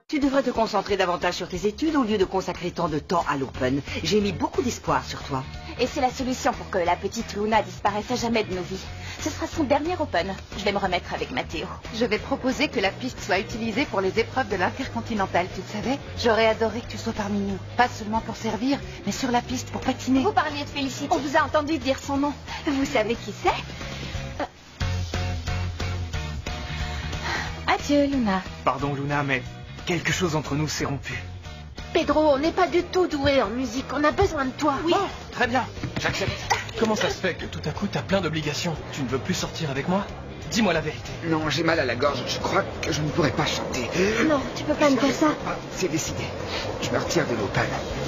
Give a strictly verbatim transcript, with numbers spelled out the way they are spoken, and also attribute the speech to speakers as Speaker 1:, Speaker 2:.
Speaker 1: Tu devrais te concentrer davantage sur tes études au lieu de consacrer tant de temps à l'Open. J'ai mis beaucoup d'espoir sur toi.
Speaker 2: Et c'est la solution pour que la petite Luna disparaisse à jamais de nos vies. Ce sera son dernier Open. Je vais me remettre avec Mathéo.
Speaker 3: Je vais proposer que la piste soit utilisée pour les épreuves de l'Intercontinental, tu le savais? J'aurais adoré que tu sois parmi nous. Pas seulement pour servir, mais sur la piste pour patiner.
Speaker 2: Vous parliez de Félicité. On vous a entendu dire son nom. Vous savez qui c'est? Adieu, Luna.
Speaker 4: Pardon, Luna, mais quelque chose entre nous s'est rompu.
Speaker 5: Pedro, on n'est pas du tout doué en musique. On a besoin de toi.
Speaker 4: Oui. Bon, très bien. J'accepte.
Speaker 6: Comment ça se fait que tout à coup t'as plein d'obligations? Tu ne veux plus sortir avec moi? Dis-moi la vérité.
Speaker 7: Non, j'ai mal à la gorge. Je crois que je ne pourrai pas chanter.
Speaker 5: Non, tu peux pas me dire ça.
Speaker 7: C'est décidé. Je me retire de l'Open.